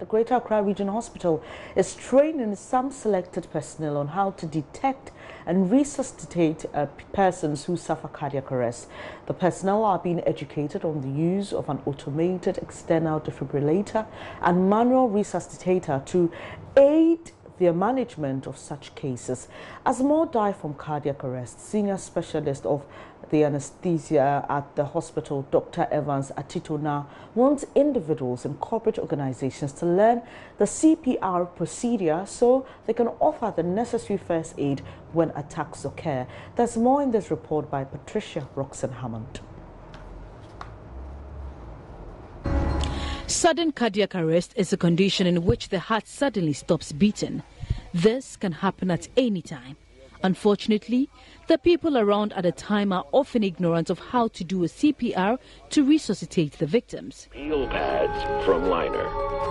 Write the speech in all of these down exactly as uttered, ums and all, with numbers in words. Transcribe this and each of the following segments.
Greater Accra Regional Hospital is training some selected personnel on how to detect and resuscitate uh, persons who suffer cardiac arrest. The personnel are being educated on the use of an automated external defibrillator and manual resuscitator to aid the management of such cases. As more die from cardiac arrest, senior specialist of the anesthesia at the hospital, Doctor Evans Atitona, wants individuals and corporate organizations to learn the C P R procedure so they can offer the necessary first aid when attacks occur. There's more in this report by Patricia Roxon-Hammond. Sudden cardiac arrest is a condition in which the heart suddenly stops beating. This can happen at any time. Unfortunately, the people around at the time are often ignorant of how to do a C P R to resuscitate the victims. Peel pads from liner.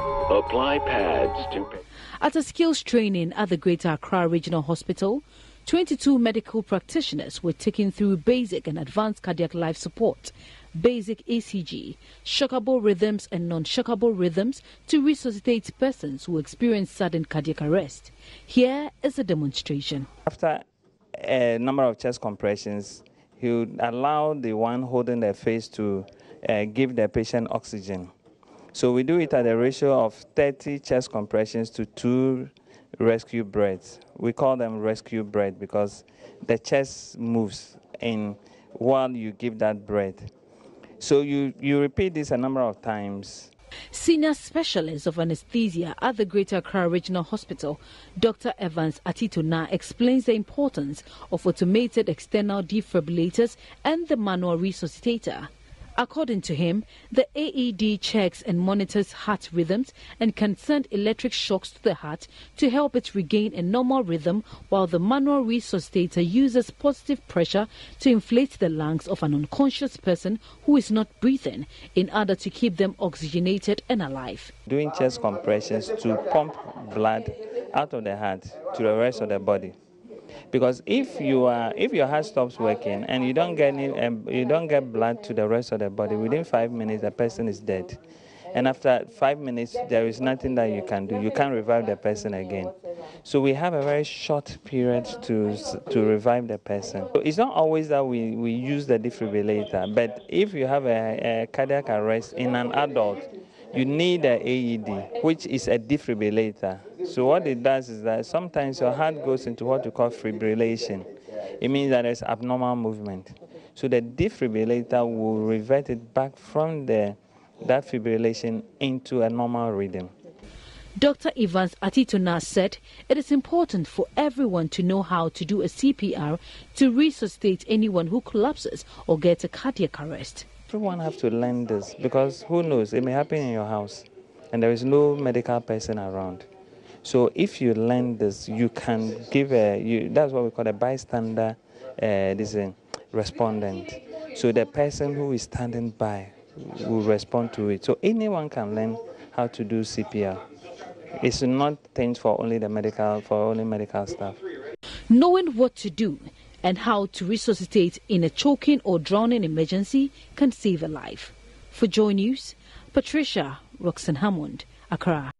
Apply pads to... At a skills training at the Greater Accra Regional Hospital, twenty-two medical practitioners were taken through basic and advanced cardiac life support, basic E C G, shockable rhythms and non-shockable rhythms to resuscitate persons who experience sudden cardiac arrest. Here is a demonstration. After a number of chest compressions, he would allow the one holding the face to uh, give the patient oxygen. So we do it at a ratio of thirty chest compressions to two rescue breaths. We call them rescue breath because the chest moves in while you give that breath. So you, you repeat this a number of times. Senior specialist of anesthesia at the Greater Accra Regional Hospital, Doctor Evans Atitona, explains the importance of automated external defibrillators and the manual resuscitator. According to him, the A E D checks and monitors heart rhythms and can send electric shocks to the heart to help it regain a normal rhythm, while the manual resuscitator uses positive pressure to inflate the lungs of an unconscious person who is not breathing in order to keep them oxygenated and alive. Doing chest compressions to pump blood out of the heart to the rest of the body. Because if you are, if your heart stops working and you don't get any, um, you don't get blood to the rest of the body, within five minutes the person is dead. And after five minutes, there is nothing that you can do. You can't revive the person again. So we have a very short period to to revive the person. So it's not always that we, we use the defibrillator, but if you have a, a cardiac arrest in an adult, you need an A E D, which is a defibrillator. So what it does is that sometimes your heart goes into what we call fibrillation. It means that there's abnormal movement. So the defibrillator will revert it back from the, that fibrillation into a normal rhythm. Doctor Evans Atitona said it is important for everyone to know how to do a C P R to resuscitate anyone who collapses or gets a cardiac arrest. Everyone has to learn this because who knows, it may happen in your house and there is no medical person around. So if you learn this, you can give a, you, that's what we call a bystander uh, this, uh, respondent. So the person who is standing by will respond to it. So anyone can learn how to do C P R. It's not things for only the medical, for only medical staff. Knowing what to do and how to resuscitate in a choking or drowning emergency can save a life. For JoyNews, Patricia Roxon-Hammond, Accra.